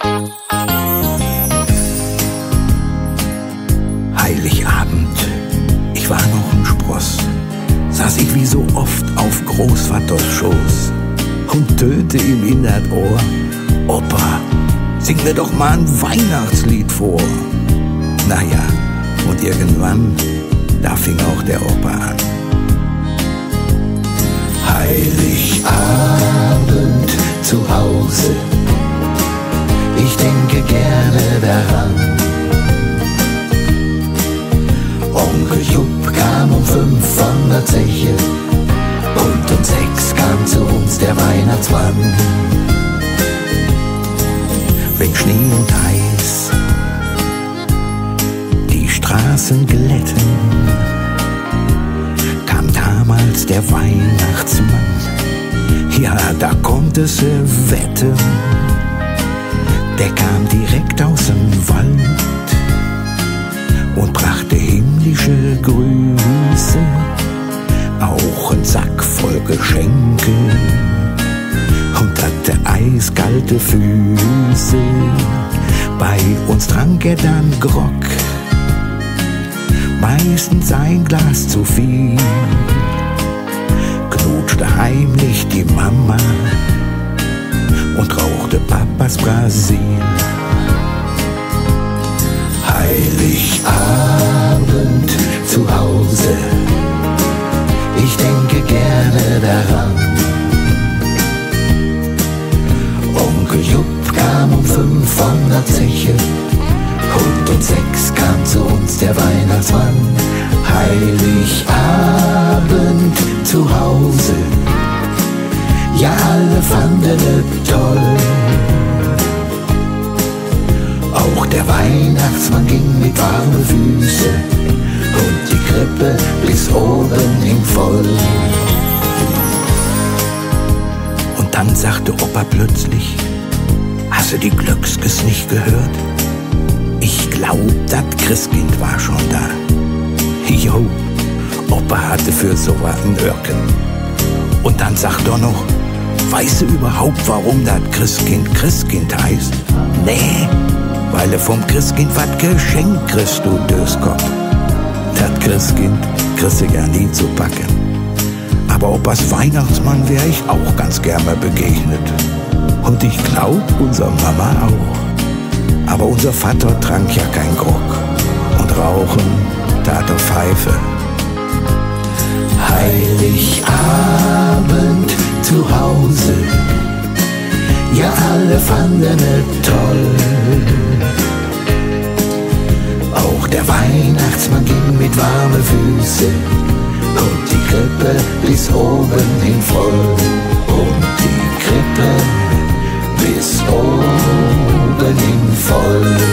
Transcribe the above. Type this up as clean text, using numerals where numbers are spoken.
Heiligabend, ich war noch ein Spross, saß ich wie so oft auf Großvaters Schoß und tönte ihm in das Ohr: Opa, sing mir doch mal ein Weihnachtslied vor. Naja, und irgendwann, da fing auch der Opa an. Heiligabend zu Hause, ich denke gerne daran. Onkel Jupp kam um 5 von der Zeche und um 6 kam zu uns der Weihnachtsmann. Wenn Schnee und Eis die Straßen glätten, kam damals der Weihnachtsmann. Ja, da konntest du wetten, der kam direkt aus dem Wald und brachte himmlische Grüße, auch ein Sack voll Geschenke und hatte eiskalte Füße. Bei uns trank er dann Grog, meistens ein Glas zu viel, knutschte heimlich die Mama und rauchte Papas Brasil. Heiligabend zu Hause, ich denke gerne daran. Onkel Jupp kam um 5 von der Zeche und um 6 kam zu uns der Weihnachtsmann. Heiligabend zu Hause, ja, alle fanden es toll. Auch der Weihnachtsmann ging mit warmen Füßen und die Krippe bis oben hing voll. Und dann sagte Opa plötzlich: Hast du die Glöckskes nicht gehört? Ich glaub, das Christkind war schon da. Jo, Opa hatte für so einen Öhrken. Und dann sagt er noch: Weißt du überhaupt, warum das Christkind Christkind heißt? Nee, weil er vom Christkind was geschenkt kriegst, du Döskopf. Das Christkind kriegst du ja nie zu packen. Aber Opas Weihnachtsmann wär ich auch ganz gerne begegnet. Und ich glaub, unser Mama auch. Aber unser Vater trank ja kein Grog. Und rauchen tat er Pfeife. Heiligabend zu Hause, ja, alle fanden es toll. Auch der Weihnachtsmann ging mit warmen Füßen und die Krippe bis oben hin voll. Und die Krippe bis oben hin voll.